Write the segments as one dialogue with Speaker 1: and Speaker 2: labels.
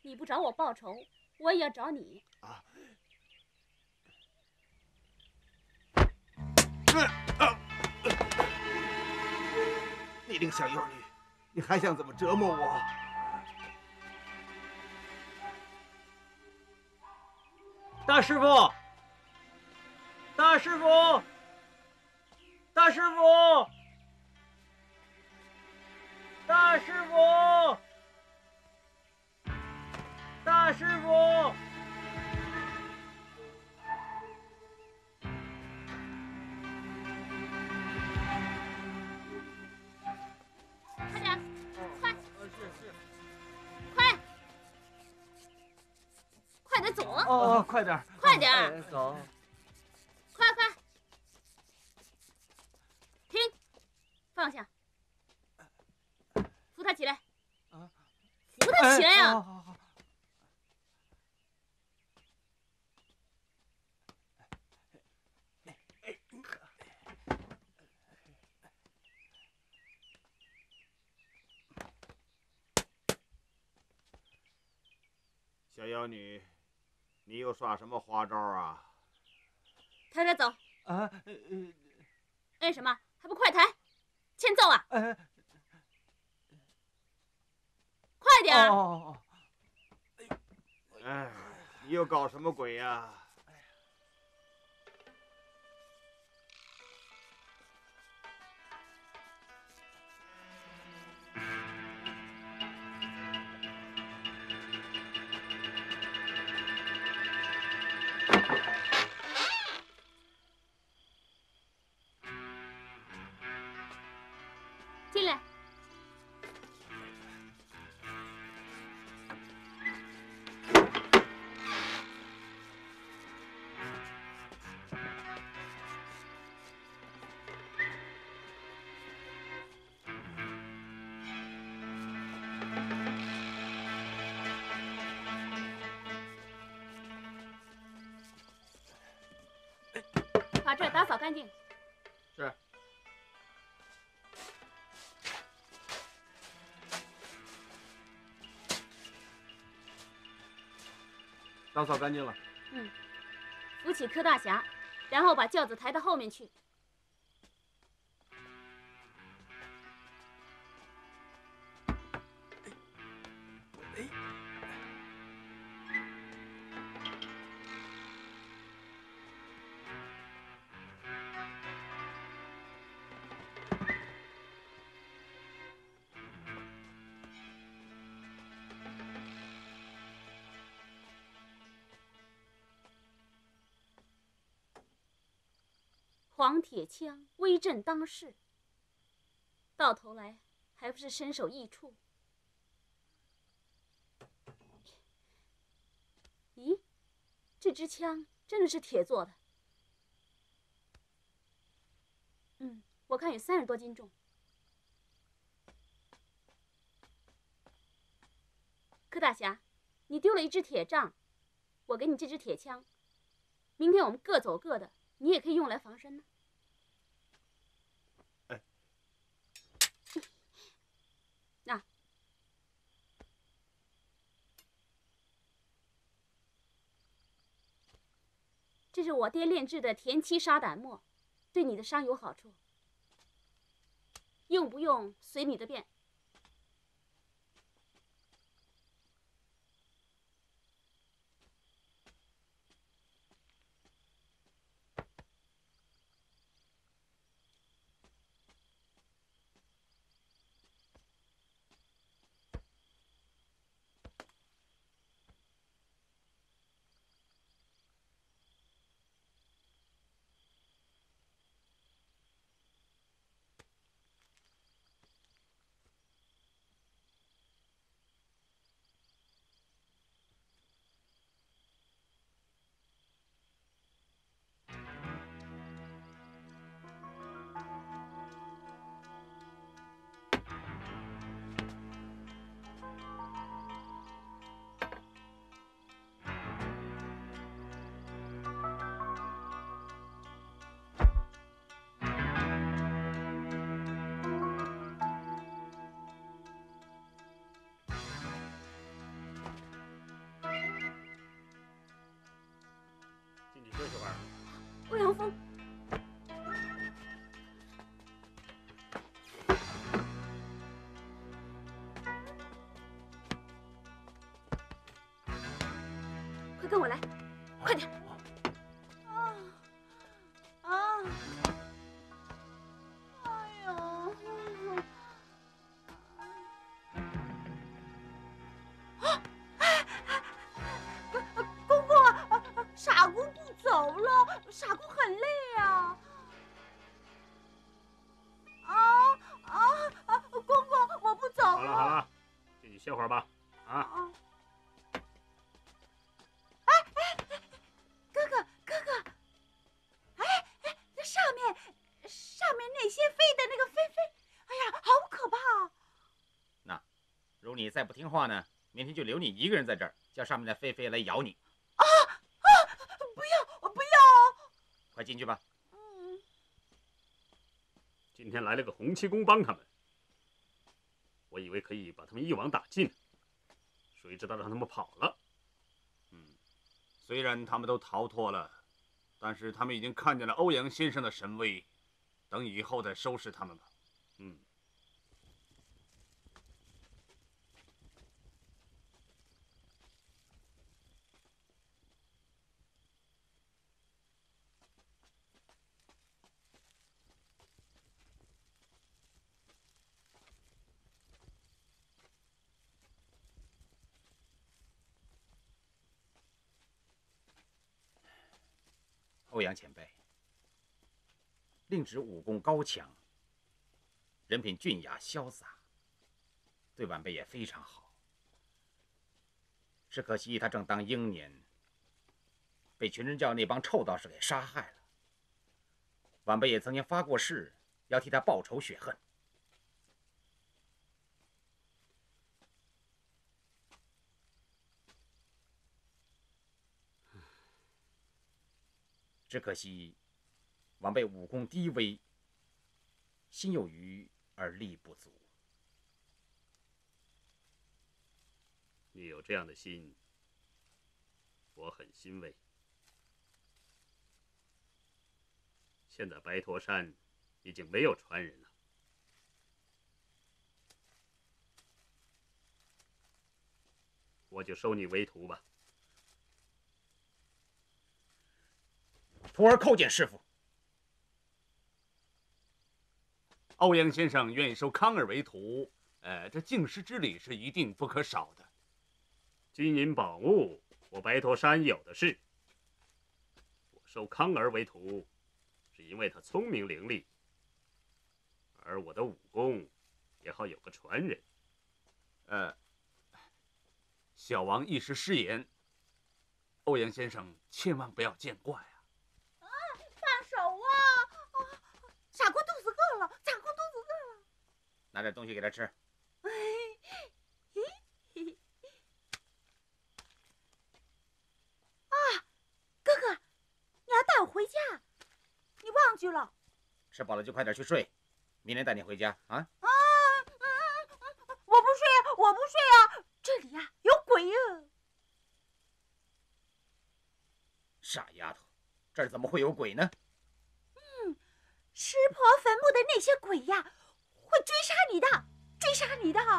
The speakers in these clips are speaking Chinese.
Speaker 1: 你不找我报仇，我也要找你。
Speaker 2: 啊！你这个小妖女，你还想怎么折磨我？
Speaker 3: 大师傅！大师傅！大师傅！大师傅！大师傅！
Speaker 1: 快点，快！
Speaker 3: 是。
Speaker 1: 快！快点走！
Speaker 3: 哦，快点，
Speaker 1: 快点，
Speaker 3: 走！
Speaker 1: 快！停！放下！扶他起来！
Speaker 3: 啊！
Speaker 1: 扶他起来呀！
Speaker 3: 好。
Speaker 2: 小妖女，你又耍什么花招啊？
Speaker 1: 抬抬走！
Speaker 3: 啊，
Speaker 1: 摁什么？还不快抬！欠揍啊！快点！
Speaker 3: 哦。
Speaker 2: 哎，你又搞什么鬼呀？
Speaker 1: 进来。把这儿打扫干净。
Speaker 3: 是。打扫干净了。
Speaker 1: 扶起柯大侠，然后把轿子抬到后面去。黄铁枪威震当世，到头来还不是身首异处？咦，这支枪真的是铁做的。我看有30多斤重。柯大侠，你丢了一支铁杖，我给你这支铁枪，明天我们各走各的，你也可以用来防身呢。那，这是我爹炼制的田七沙胆沫，对你的伤有好处。用不用随你的便。
Speaker 4: 儿。
Speaker 1: 欧阳锋，快跟我来，快点！
Speaker 5: 啊啊！哎呦！公公啊，傻公不走了，傻公很累啊！公公，我不走了。
Speaker 4: 好了，进去歇会儿吧。啊！
Speaker 5: 哥哥，那上面那些飞的那个飞，哎呀，好可怕啊！
Speaker 6: 那，如你再不听话呢，明天就留你一个人在这儿，叫上面的狒狒来咬你。
Speaker 5: 不要！
Speaker 6: 快进去吧。
Speaker 4: 今天来了个洪七公帮他们，我以为可以把他们一网打尽，谁知道让他们跑了。
Speaker 3: 虽然他们都逃脱了，但是他们已经看见了欧阳先生的神威，等以后再收拾他们吧。
Speaker 6: 欧阳前辈，令旨武功高强，人品俊雅潇洒，对晚辈也非常好。只可惜他正当英年，被群人教那帮臭道士给杀害了。晚辈也曾经发过誓，要替他报仇雪恨。只可惜，晚辈武功低微，心有余而力不足。
Speaker 4: 你有这样的心，我很欣慰。现在白驼山已经没有传人了，我就收你为徒吧。
Speaker 6: 徒儿叩见师傅。
Speaker 3: 欧阳先生愿意收康儿为徒，这敬师之礼是一定不可少的。
Speaker 4: 金银宝物，我白驼山有的是。我收康儿为徒，是因为他聪明伶俐，而我的武功也好有个传人。
Speaker 3: 小王一时失言，欧阳先生千万不要见怪啊！
Speaker 5: 放手啊！傻姑肚子饿了，傻姑肚子饿了。
Speaker 6: 拿点东西给他吃。
Speaker 5: 哥哥，你要带我回家，你忘记了？
Speaker 6: 吃饱了就快点去睡，明天带你回家啊！
Speaker 5: 我不睡啊！这里呀有鬼啊！
Speaker 6: 傻丫头，这儿怎么会有鬼呢？
Speaker 5: 师婆坟墓的那些鬼呀，会追杀你的，追杀你的！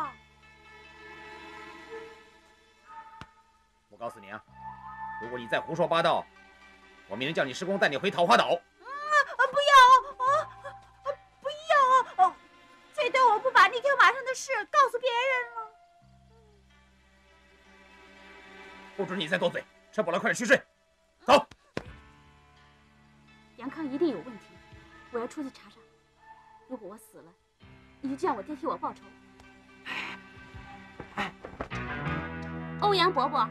Speaker 6: 我告诉你啊，如果你再胡说八道，我明天叫你师公带你回桃花岛。
Speaker 5: 不要！非对我不把那天晚上的事告诉别人了。
Speaker 6: 不准你再多嘴，吃饱了快点去睡。走。
Speaker 1: 杨康一定有问题，我要出去查查。如果我死了，你就叫我爹替我报仇。欧阳伯伯，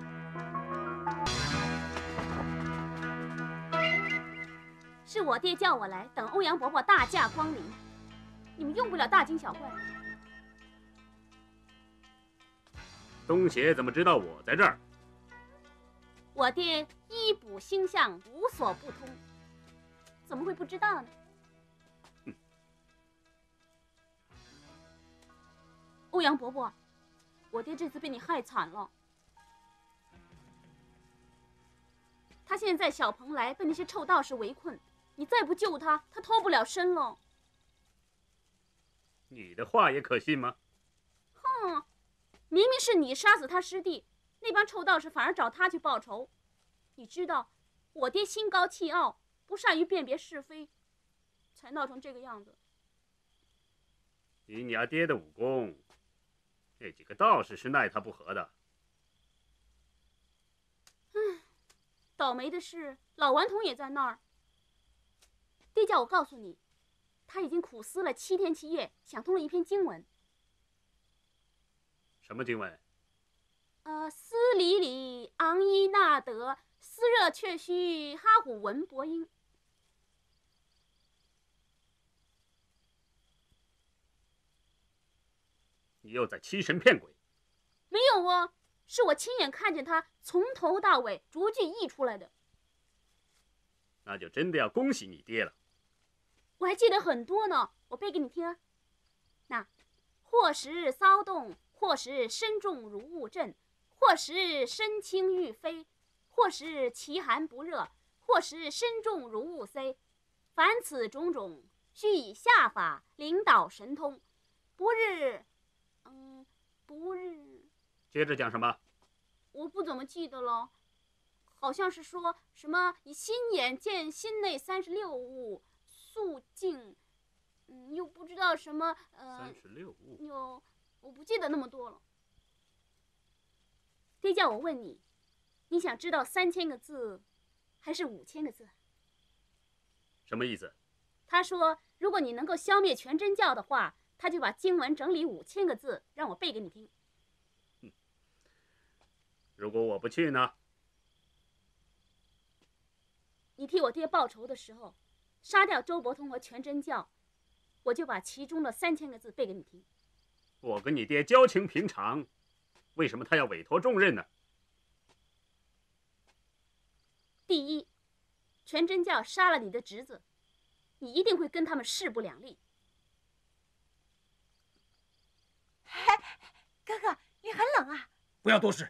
Speaker 1: 是我爹叫我来，等欧阳伯伯大驾光临。你们用不了大惊小怪。
Speaker 4: 东邪怎么知道我在这儿？
Speaker 1: 我爹医卜星象，无所不通，怎么会不知道呢？欧阳伯伯，我爹这次被你害惨了。他他现在在小蓬莱被那些臭道士围困，你再不救他，他脱不了身了。
Speaker 4: 你的话也可信吗？
Speaker 1: 哼，明明是你杀死他师弟，那帮臭道士反而找他去报仇。你知道，我爹心高气傲，不善于辨别是非，才闹成这个样子。
Speaker 4: 以你家爹的武功，那几个道士是奈他不何的。
Speaker 1: 倒霉的是，老顽童也在那儿。爹叫我告诉你，他已经苦思了7天7夜，想通了一篇经文。
Speaker 4: 什么经文？
Speaker 1: 斯里里昂伊纳德，斯热却须哈古文博音。
Speaker 4: 你又在欺神骗鬼？
Speaker 1: 没有哦，是我亲眼看见他从头到尾逐句译出来的。
Speaker 4: 那就真的要恭喜你爹了。
Speaker 1: 我还记得很多呢，我背给你听啊。那或时骚动，或时身重如雾阵，或时身轻欲飞，或时其寒不热，或时身重如雾塞。凡此种种，须以下法领导神通，不日。
Speaker 4: 接着讲什么？
Speaker 1: 我不怎么记得了，好像是说什么以心眼见心内36物，肃静，又不知道什么
Speaker 4: 36物。
Speaker 1: 我不记得那么多了。爹叫我问你，你想知道3000个字，还是5000个字？
Speaker 4: 什么意思？
Speaker 1: 他说，如果你能够消灭全真教的话，他就把经文整理5000个字，让我背给你听。
Speaker 4: 如果我不去呢？
Speaker 1: 你替我爹报仇的时候，杀掉周伯通和全真教，我就把其中的3000个字背给你听。
Speaker 4: 我跟你爹交情平常，为什么他要委托重任呢？
Speaker 1: 第一，全真教杀了你的侄子，你一定会跟他们势不两立。
Speaker 5: 哥哥，你很冷啊。
Speaker 6: 不要多事。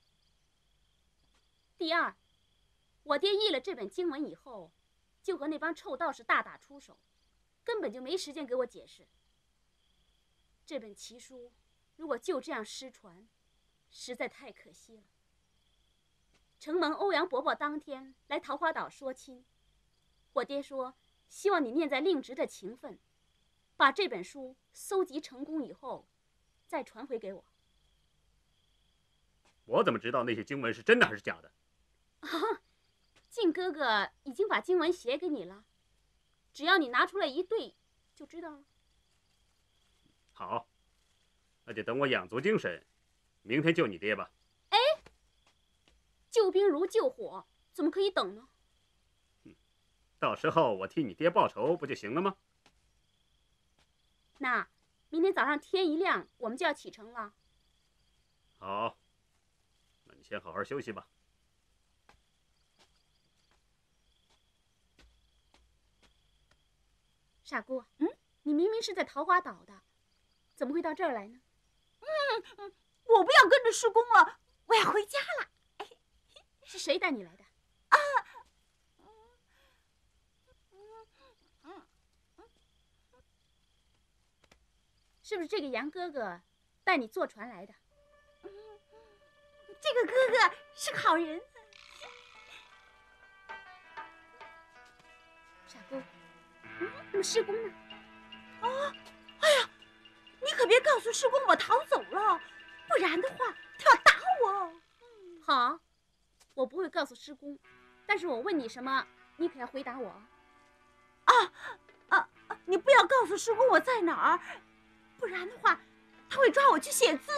Speaker 1: 第二，我爹译了这本经文以后，就和那帮臭道士大打出手，根本就没时间给我解释。这本奇书如果就这样失传，实在太可惜了。承蒙欧阳伯伯当天来桃花岛说亲，我爹说希望你念在令侄的情分，把这本书搜集成功以后再传回给我。
Speaker 4: 我怎么知道那些经文是真的还是假的？
Speaker 1: 靖哥哥已经把经文写给你了，只要你拿出来一对，就知道了。
Speaker 4: 好，那就等我养足精神，明天救你爹吧。
Speaker 1: 哎，救兵如救火，怎么可以等呢？
Speaker 4: 到时候我替你爹报仇不就行了吗？
Speaker 1: 那明天早上天一亮，我们就要启程了。
Speaker 4: 好，那你先好好休息吧。
Speaker 1: 傻姑，你明明是在桃花岛的，怎么会到这儿来呢？
Speaker 5: 我不要跟着师公了，我要回家了。
Speaker 1: 是谁带你来的？是不是这个杨哥哥带你坐船来的？
Speaker 5: 这个哥哥是好人。
Speaker 1: 傻姑，那么师公呢？
Speaker 5: 哎呀，你可别告诉师公我逃走了，不然的话他要打我。
Speaker 1: 好，我不会告诉师公，但是我问你什么，你可要回答我。
Speaker 5: 你不要告诉师公我在哪儿，不然的话他会抓我去写字。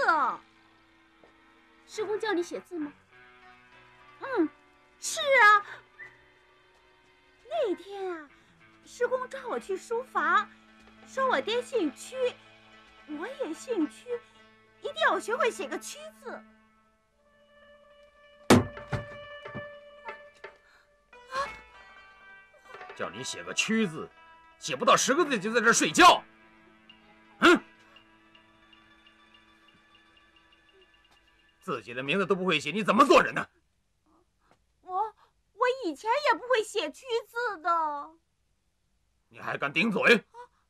Speaker 1: 师公教你写字吗？
Speaker 5: 是啊。那天啊，师公抓我去书房，说我爹姓屈，我也姓屈，一定要我学会写个屈字。
Speaker 6: 叫你写个屈字，写不到10个字就在这儿睡觉。自己的名字都不会写，你怎么做人呢？
Speaker 5: 我以前也不会写曲子的。
Speaker 6: 你还敢顶嘴？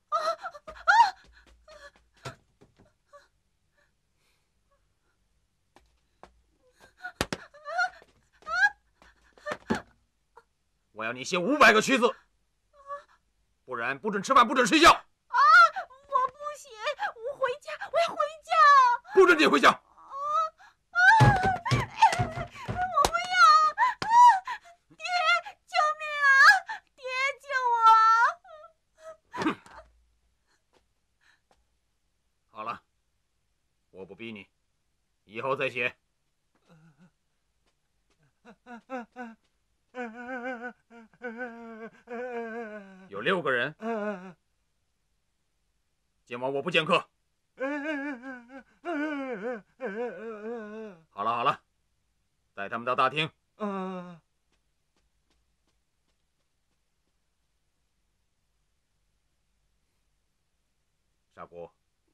Speaker 6: 我要你写500个曲子，不然不准吃饭，不准睡觉。
Speaker 5: 我不写，我回家，我要回家。
Speaker 6: 不准你回家。
Speaker 5: 我不要！爹，救命啊！爹，救我！
Speaker 6: 好了，我不逼你，以后再写。有6个人，今晚我不见客。好了好了，带他们到大厅。傻姑，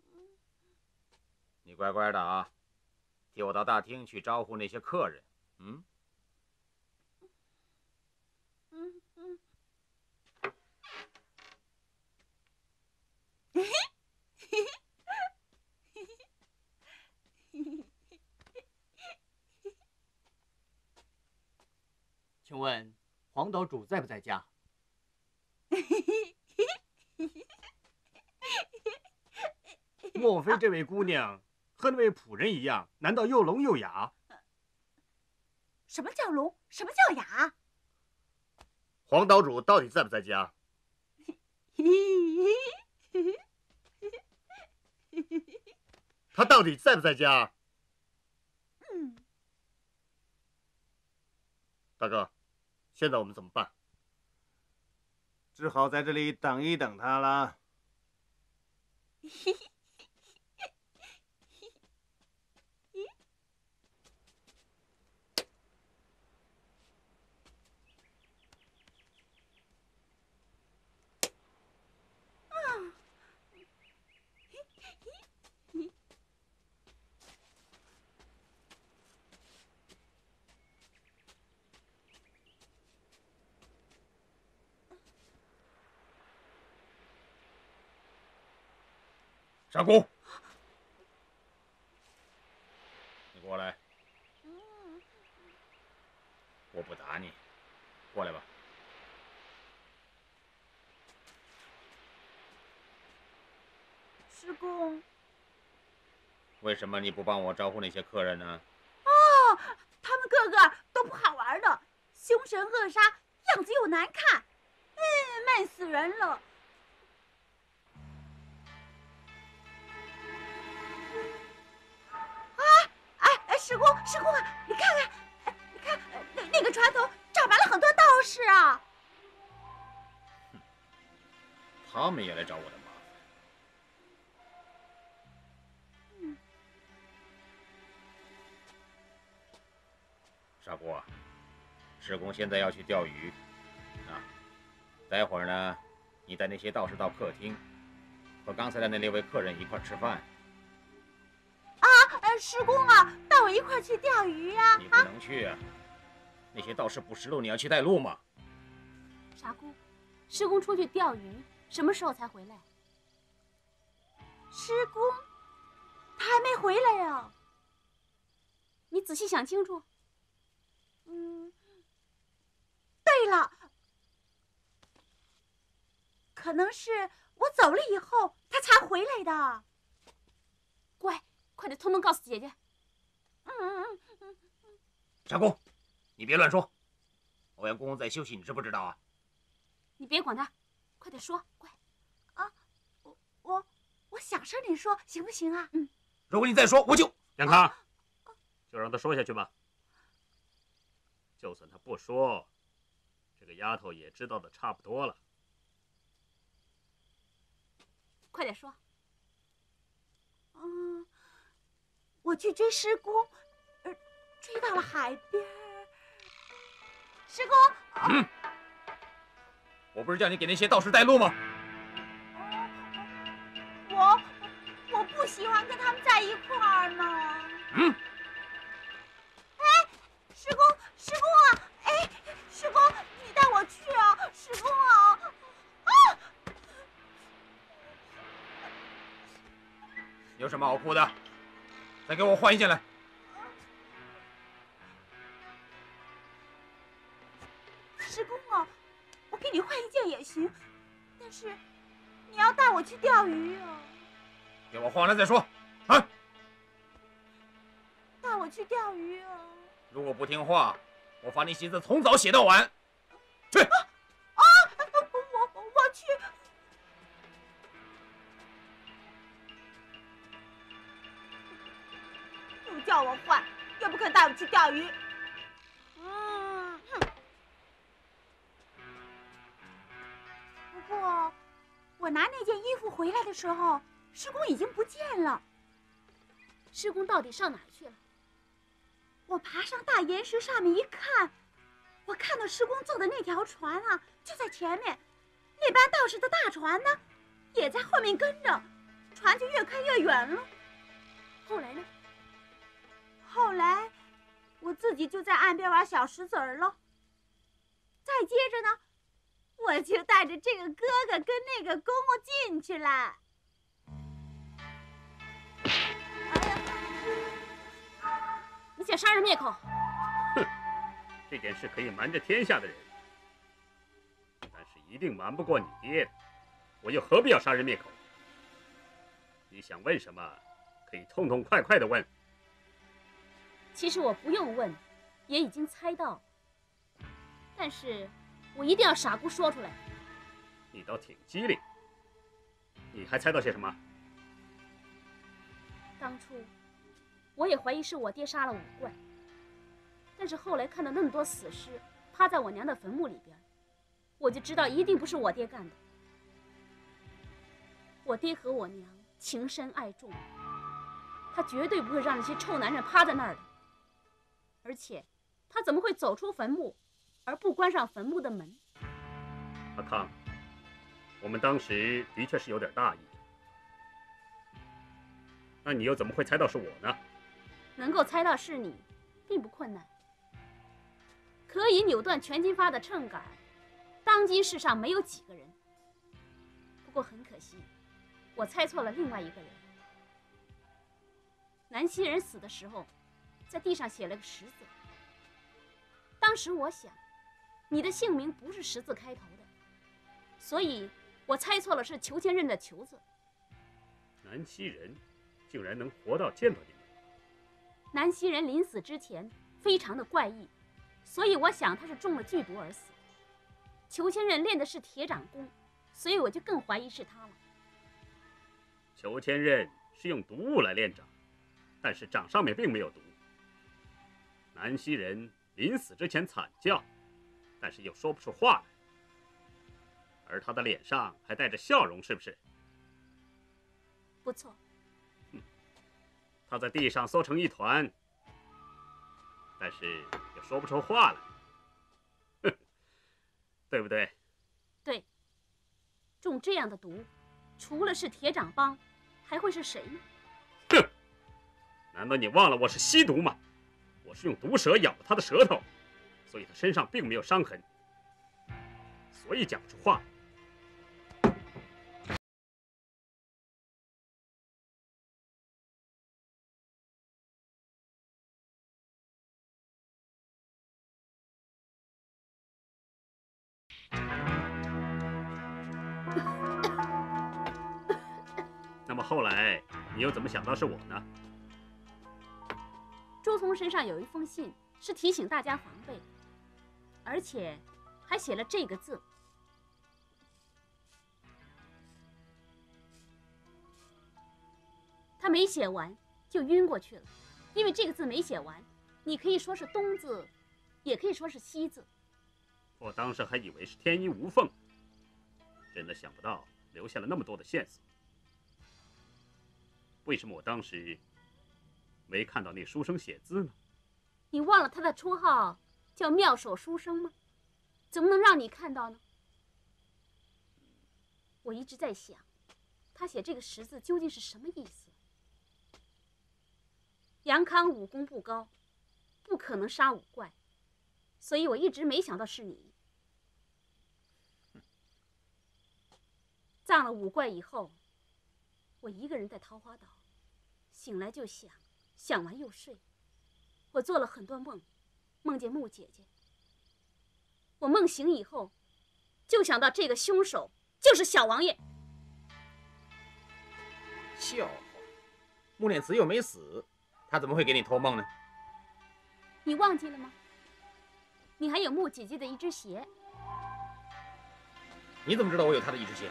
Speaker 6: 你乖乖的啊，替我到大厅去招呼那些客人。嗯。
Speaker 7: 请问黄岛主在不在家？莫非这位姑娘和那位仆人一样，难道又聋又哑？
Speaker 5: 什么叫聋？什么叫哑？
Speaker 7: 黄岛主到底在不在家？他到底在不在家？大哥，现在我们怎么办？
Speaker 2: 只好在这里等一等他了。
Speaker 6: 傻姑，你过来。我不打你，过来吧。
Speaker 5: 师公，
Speaker 6: 为什么你不帮我招呼那些客人呢？
Speaker 5: 哦，他们个个都不好玩的，凶神恶煞，样子又难看，闷死人了。师公啊，你看看，你看那个船头站满了很多道士啊！
Speaker 6: 他们也来找我的麻烦。傻姑，师公现在要去钓鱼，待会儿呢，你带那些道士到客厅，和刚才的那6位客人一块吃饭。
Speaker 5: 师公啊，带我一块去钓鱼啊！
Speaker 6: 你不能去啊！那些道士不识路，你要去带路吗？
Speaker 1: 傻姑，师公出去钓鱼，什么时候才回来？
Speaker 5: 师公，他还没回来呀。
Speaker 1: 你仔细想清楚。
Speaker 5: 对了，可能是我走了以后，他才回来的。
Speaker 1: 乖，快点通通告诉姐姐。
Speaker 6: 傻姑，你别乱说。欧阳公公在休息，你知不知道啊？
Speaker 1: 你别管他，快点说，乖。
Speaker 5: 我小声点说，行不行啊？
Speaker 6: 如果你再说，我就……
Speaker 4: 杨康，就让他说下去吧。就算他不说，这个丫头也知道的差不多了。
Speaker 1: 快点说。
Speaker 5: 我去追师公，追到了海边。师公，
Speaker 6: 我不是叫你给那些道士带路吗？
Speaker 5: 我不喜欢跟他们在一块儿呢。师公啊，师公，
Speaker 6: 有什么好哭的？再给我换一件来。
Speaker 5: 师公啊，我给你换一件也行，但是你要带我去钓鱼啊！
Speaker 6: 给我换了再说。啊！
Speaker 5: 带我去钓鱼啊！
Speaker 6: 如果不听话，我罚你习字从早写到晚。去！
Speaker 5: 我去。又叫我换，又不肯带我去钓鱼。不过，我拿那件衣服回来的时候，师公已经不见了。
Speaker 1: 师公到底上哪儿去了？
Speaker 5: 我爬上大岩石上面一看，我看到师公坐的那条船啊，就在前面，那班道士的大船呢，也在后面跟着，船就越开越远了。
Speaker 1: 后来呢？
Speaker 5: 后来，我自己就在岸边玩小石子儿了。再接着呢，我就带着这个哥哥跟那个公公进去了。
Speaker 1: 你想杀人灭口？
Speaker 4: 哼，这件事可以瞒着天下的人，但是一定瞒不过你爹的。我又何必要杀人灭口？你想问什么，可以痛痛快快的问。
Speaker 1: 其实我不用问，也已经猜到，但是我一定要傻姑说出来。
Speaker 4: 你倒挺机灵，你还猜到些什么？
Speaker 1: 当初我也怀疑是我爹杀了武怪，但是后来看到那么多死尸趴在我娘的坟墓里边，我就知道一定不是我爹干的。我爹和我娘情深爱重，他绝对不会让那些臭男人趴在那儿的。而且，他怎么会走出坟墓，而不关上坟墓的门？
Speaker 4: 阿康，我们当时的确是有点大意，那你又怎么会猜到是我呢？
Speaker 1: 能够猜到是你，并不困难。可以扭断全金发的秤杆，当今世上没有几个人。不过很可惜，我猜错了另外一个人。南溪人死的时候，在地上写了个十字。当时我想，你的姓名不是十字开头的，所以我猜错了是裘千仞的裘字。
Speaker 4: 南溪人竟然能活到见到你们。
Speaker 1: 南溪人临死之前非常的怪异，所以我想他是中了剧毒而死。裘千仞练的是铁掌功，所以我就更怀疑是他了。
Speaker 4: 裘千仞是用毒物来练掌，但是掌上面并没有毒。南溪人临死之前惨叫，但是又说不出话来，而他的脸上还带着笑容，是不是？
Speaker 1: 不错。
Speaker 4: 他在地上缩成一团，但是又说不出话来，哼，对不对？
Speaker 1: 对。中这样的毒，除了是铁掌帮，还会是谁呢？
Speaker 4: 哼！难道你忘了我是吸毒吗？我是用毒蛇咬了他的舌头，所以他身上并没有伤痕，所以讲不出话。那么后来你又怎么想到是我呢？
Speaker 1: 朱仝身上有一封信，是提醒大家防备，而且还写了这个字。他没写完就晕过去了，因为这个字没写完，你可以说是东字，也可以说是西字。
Speaker 4: 我当时还以为是天衣无缝，真的想不到留下了那么多的线索。为什么我当时没看到那书生写字呢？
Speaker 1: 你忘了他的绰号叫妙手书生吗？怎么能让你看到呢？我一直在想，他写这个十字究竟是什么意思？杨康武功不高，不可能杀五怪，所以我一直没想到是你。葬了五怪以后，我一个人在桃花岛， 醒来就想，想完又睡。我做了很多梦，梦见穆姐姐。我梦醒以后，就想到这个凶手就是小王爷。
Speaker 6: 笑话，穆念慈又没死，他怎么会给你托梦呢？
Speaker 1: 你忘记了吗？你还有穆姐姐的一只鞋。
Speaker 6: 你怎么知道我有他的一只鞋？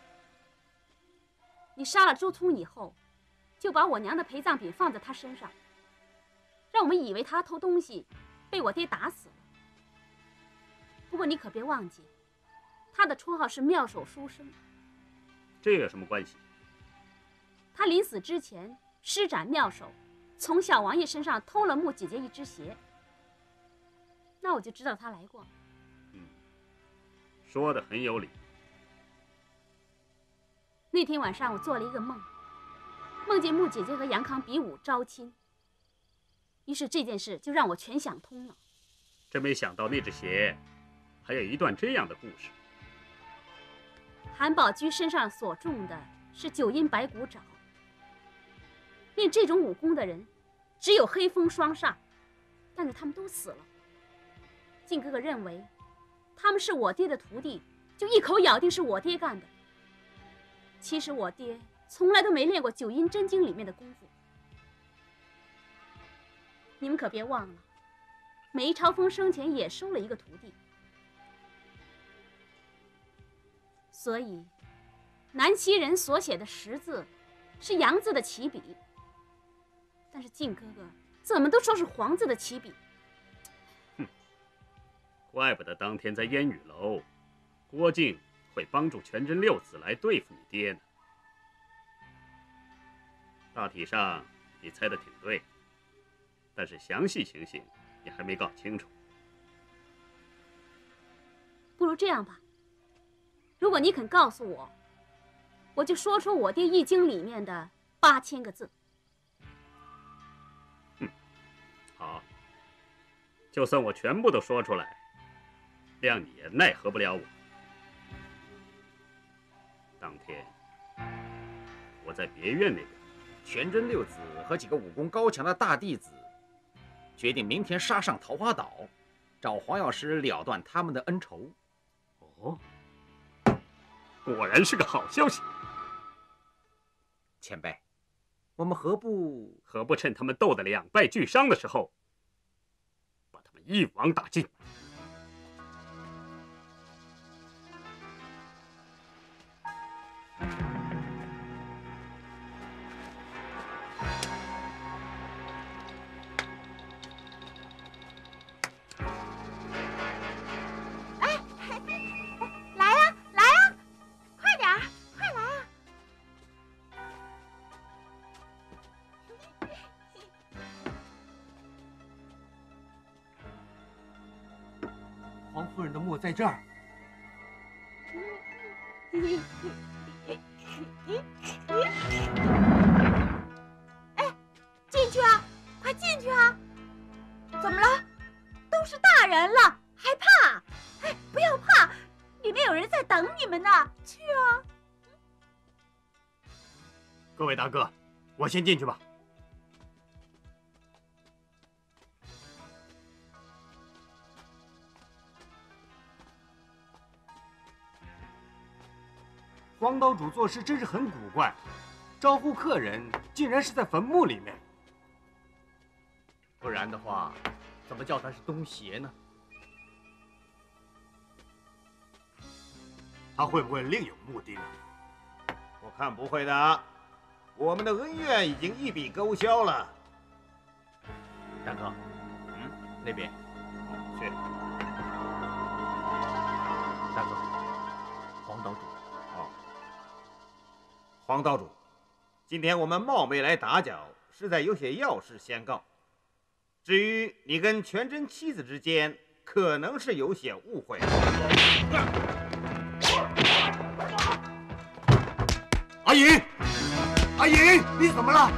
Speaker 1: 你杀了周通以后，就把我娘的陪葬品放在他身上，让我们以为他偷东西，被我爹打死了。不过你可别忘记，他的绰号是妙手书生。
Speaker 4: 这有什么关系？
Speaker 1: 他临死之前施展妙手，从小王爷身上偷了穆姐姐一只鞋。那我就知道他来过。
Speaker 4: 说的很有理。
Speaker 1: 那天晚上我做了一个梦，梦见穆姐姐和杨康比武招亲，于是这件事就让我全想通了。
Speaker 4: 真没想到那只鞋还有一段这样的故事。
Speaker 1: 韩宝驹身上所中的是9阴白骨爪，练这种武功的人只有黑风双煞，但是他们都死了。靖哥哥认为他们是我爹的徒弟，就一口咬定是我爹干的。其实我爹从来都没练过9阴真经里面的功夫。你们可别忘了，梅超风生前也收了一个徒弟。所以南齐人所写的10字是阳字的起笔，但是靖哥哥怎么都说是黄字的起笔。
Speaker 4: 怪不得当天在烟雨楼，郭靖会帮助全真六子来对付你爹呢。大体上你猜的挺对，但是详细情形你还没搞清楚。
Speaker 1: 不如这样吧，如果你肯告诉我，我就说出我爹易经里面的8000个字。
Speaker 4: 好，就算我全部都说出来，谅你也奈何不了我。当天我在别院那边，
Speaker 6: 全真六子和几个武功高强的大弟子决定明天杀上桃花岛，找黄药师了断他们的恩仇。
Speaker 4: 哦，果然是个好消息。
Speaker 6: 前辈，我们何不
Speaker 4: 趁他们斗得两败俱伤的时候，把他们一网打尽？
Speaker 2: 黄夫人的墓在这儿。
Speaker 5: 哎，进去啊，快进去啊！怎么了？都是大人了，还怕？哎，不要怕，里面有人在等你们呢。去啊！
Speaker 7: 各位大哥，我先进去吧。黄岛主做事真是很古怪，招呼客人竟然是在坟墓里面。
Speaker 8: 不然的话，怎么叫他是东邪呢？
Speaker 7: 他会不会另有目的呢？
Speaker 2: 我看不会的，我们的恩怨已经一笔勾销了。
Speaker 8: 大哥，那边，
Speaker 2: 去。
Speaker 8: 大哥，黄岛主。
Speaker 2: 黄岛主，今天我们冒昧来打搅，实在有些要事先告。至于你跟全真妻子之间，可能是有些误会。
Speaker 7: 阿银，阿银，你怎么了？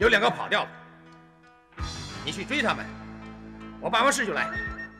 Speaker 6: 有2个跑掉了，你去追他们，我办完事就来。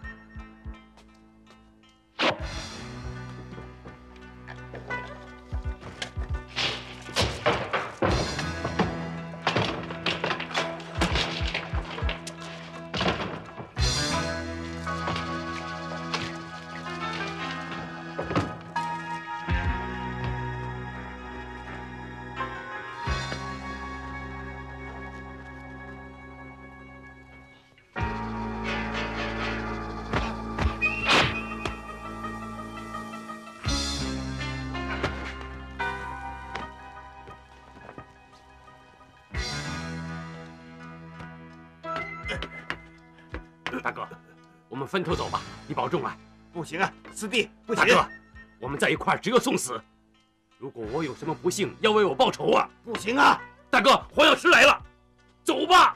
Speaker 9: 大哥，我们分头走吧，你保重啊！
Speaker 2: 不行啊，师弟，不行！
Speaker 9: 大哥，我们在一块儿只有送死。如果我有什么不幸，要为我报仇啊！
Speaker 2: 不行啊！
Speaker 9: 大哥，黄药师来了，走吧。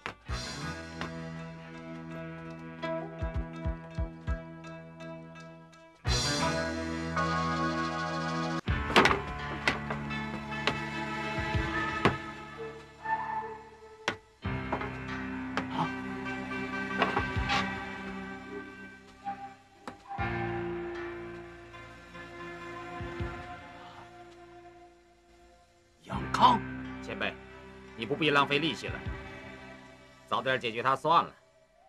Speaker 6: 康，前辈，你不必浪费力气了，早点解决他算了。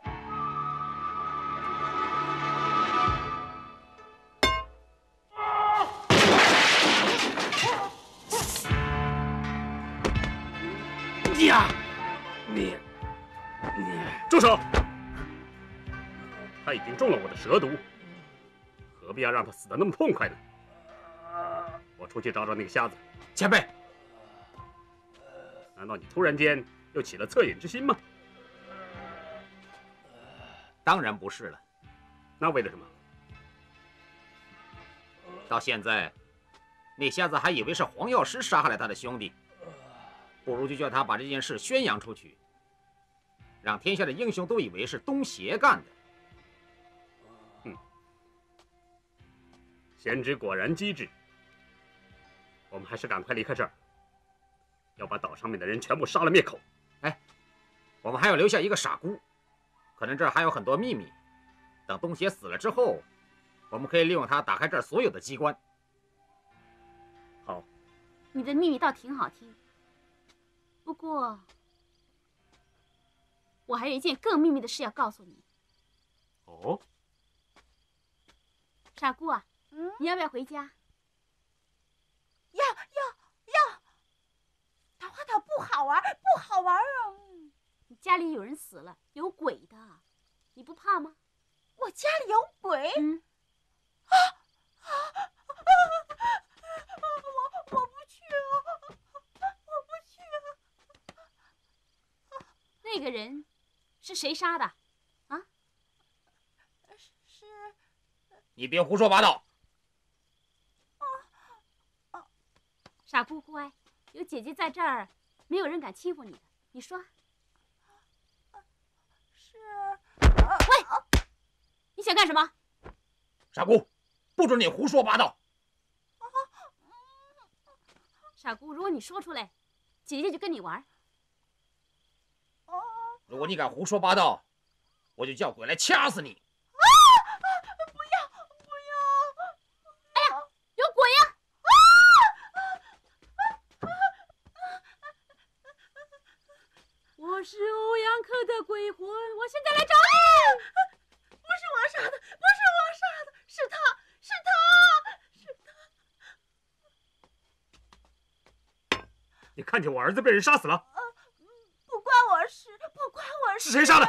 Speaker 9: 呀，你
Speaker 4: 住手！他已经中了我的蛇毒，何必要让他死得那么痛快呢？我出去找找那个瞎子。
Speaker 6: 前辈。
Speaker 4: 难道你突然间又起了恻隐之心吗？
Speaker 6: 当然不是了。
Speaker 4: 那为了什么？
Speaker 6: 到现在，那瞎子还以为是黄药师杀害了他的兄弟，不如就叫他把这件事宣扬出去，让天下的英雄都以为是东邪干的。
Speaker 4: 贤侄果然机智。我们还是赶快离开这儿。要把岛上面的人全部杀了灭口。
Speaker 6: 哎，我们还要留下一个傻姑，可能这儿还有很多秘密。等东邪死了之后，我们可以利用他打开这儿所有的机关。
Speaker 4: 好，
Speaker 1: 你的秘密倒挺好听，不过我还有一件更秘密的事要告诉你。
Speaker 4: 哦，
Speaker 1: 傻姑啊，你要不要回家？
Speaker 5: 要。桃花岛不好玩，不好玩啊！
Speaker 1: 你家里有人死了，有鬼的，你不怕吗？
Speaker 5: 我家里有鬼？我不去啊！我不去啊！
Speaker 1: 那个人是谁杀的？啊？
Speaker 5: 是。
Speaker 6: 你别胡说八道！
Speaker 1: 傻姑乖。有姐姐在这儿，没有人敢欺负你的。你说？
Speaker 5: 是。
Speaker 1: 喂，你想干什么？
Speaker 6: 傻姑，不准你胡说八道！
Speaker 1: 傻姑，如果你说出来，姐姐就跟你玩。
Speaker 6: 如果你敢胡说八道，我就叫鬼来掐死你！
Speaker 5: 不要！
Speaker 1: 哎呀，有鬼呀！我是欧阳克的鬼魂，我现在来找你。
Speaker 5: 不是我杀的，不是我杀的，是他。
Speaker 4: 你看见我儿子被人杀死了？
Speaker 5: 不关我事，不关我事。
Speaker 4: 是谁杀的？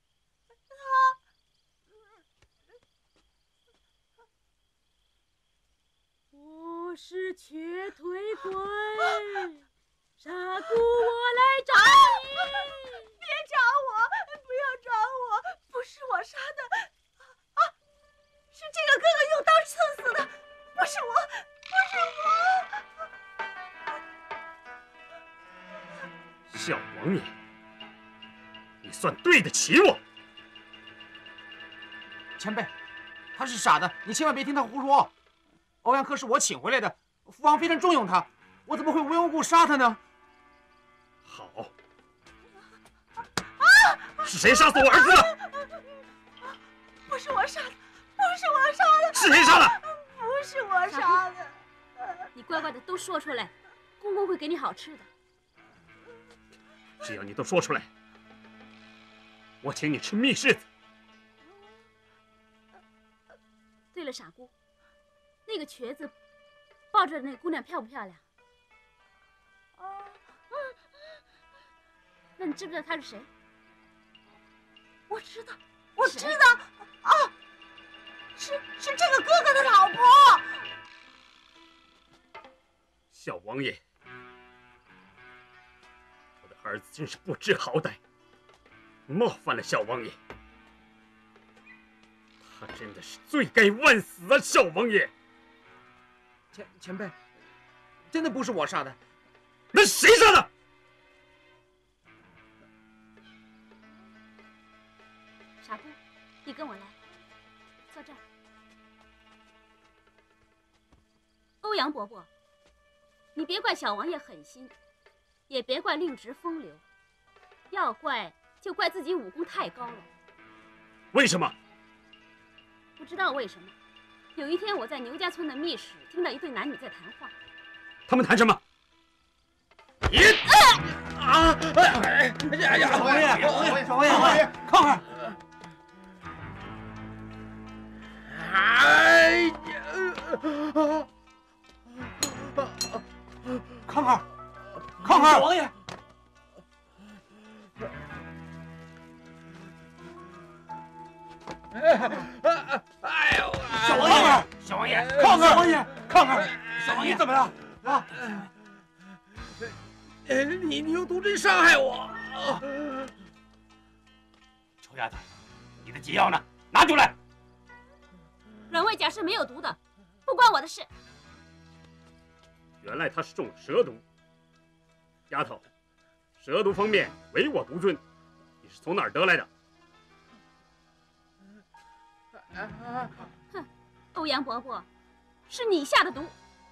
Speaker 1: 我是瘸腿鬼。傻姑，我来找你！
Speaker 5: 别找我，不要找我，不是我杀的，是这个哥哥用刀刺死的，不是我，不是我。
Speaker 4: 小王爷，你算对得起我。
Speaker 6: 前辈，他是傻的，你千万别听他胡说。欧阳克是我请回来的，父王非常重用他，我怎么会无缘无故杀他呢？
Speaker 4: 好， 是谁杀死我儿子的？
Speaker 5: 不是我杀的，不是我杀的，
Speaker 4: 是谁杀的？
Speaker 5: 不是我杀的。
Speaker 1: 你乖乖的都说出来，公公会给你好吃的。
Speaker 4: 只要你都说出来，我请你吃蜜柿子。
Speaker 1: 对了，傻姑，那个瘸子抱着的那个姑娘漂不漂亮？那你知不知道她是谁？
Speaker 5: 我知道，我知道，啊，是这个哥哥的老婆。
Speaker 4: 小王爷，我的儿子真是不知好歹，冒犯了小王爷。他真的是罪该万死啊！小王爷，
Speaker 6: 前辈，真的不是我杀的，
Speaker 4: 那谁杀的？
Speaker 1: 傻姑，你跟我来，坐这儿。欧阳伯伯，你别怪小王爷狠心，也别怪令侄风流，要怪就怪自己武功太高了。
Speaker 4: 为什么？
Speaker 1: 不知道为什么，有一天我在牛家村的密室听到一对男女在谈话。
Speaker 4: 他们谈什么？
Speaker 7: 小王爷，小王爷，看看！看看，看看！小王爷。
Speaker 6: 哎呦！
Speaker 7: 小王爷，
Speaker 6: 小王爷，
Speaker 7: 看看！小王爷，看看！小王爷怎么了？啊！
Speaker 6: 你用毒针伤害我！
Speaker 9: 臭丫头，你的解药呢？拿出来！
Speaker 1: 软胃甲是没有毒的，不关我的事。
Speaker 4: 原来他是中了蛇毒。丫头，蛇毒方面唯我独尊，你是从哪儿得来的？
Speaker 1: 哼，欧阳伯伯，是你下的毒。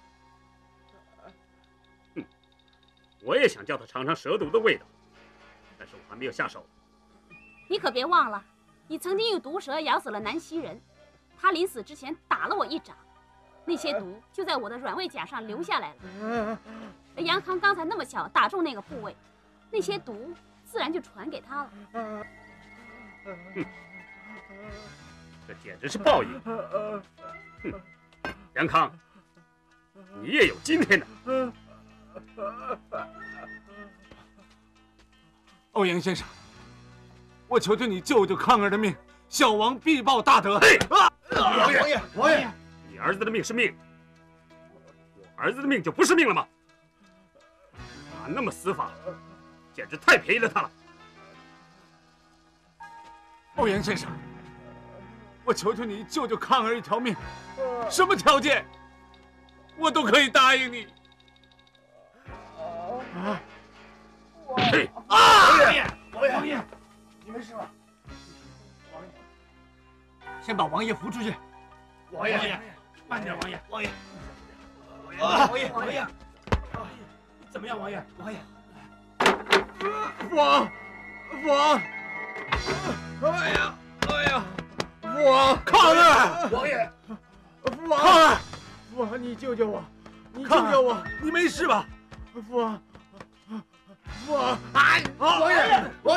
Speaker 4: 我也想叫他尝尝蛇毒的味道，但是我还没有下手。
Speaker 1: 你可别忘了，你曾经用毒蛇咬死了南溪人，他临死之前打了我一掌，那些毒就在我的软胃甲上留下来了。而杨康刚才那么巧打中那个部位，那些毒自然就传给他了。
Speaker 4: 这简直是报应！哼，杨康，你也有今天的。
Speaker 7: 欧阳先生，我求求你救救康儿的命，小王必报大德。
Speaker 4: 王爷，你儿子的命是命，我儿子的命就不是命了吗？他那么死法，简直太便宜了他了。
Speaker 7: 欧阳先生，我求求你救救康儿一条命，什么条件，我都可以答应你。
Speaker 8: 王爷，你没事吧？王爷，先把王爷扶出去。王爷，慢点，王爷，怎么样，王爷？
Speaker 7: 父王，哎呀，父王，康儿，
Speaker 8: 王爷，
Speaker 7: 父王，康儿，父王，你救救我，你救救我，你没事吧？父王，
Speaker 8: 哎，王爷，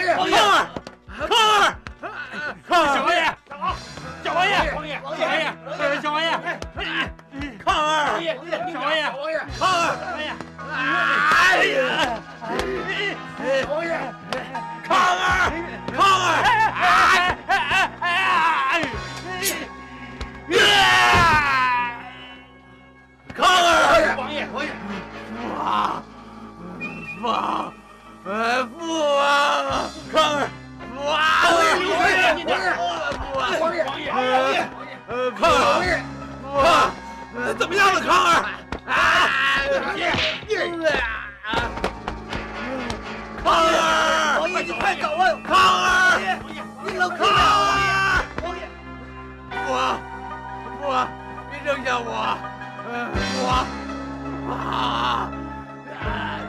Speaker 7: 康儿，
Speaker 8: 小王爷，
Speaker 7: 小王爷，康儿，
Speaker 8: 小王爷，
Speaker 7: 康儿，哎呀，
Speaker 8: 王爷，
Speaker 7: 康儿，康儿，
Speaker 8: 王爷，
Speaker 7: 父王，康儿，康儿，怎么样了，康儿？康儿，
Speaker 8: 王爷，你快走啊！
Speaker 7: 康儿，
Speaker 8: 你老
Speaker 7: 康儿，
Speaker 8: 王爷，
Speaker 7: 父王，别扔下我，父王，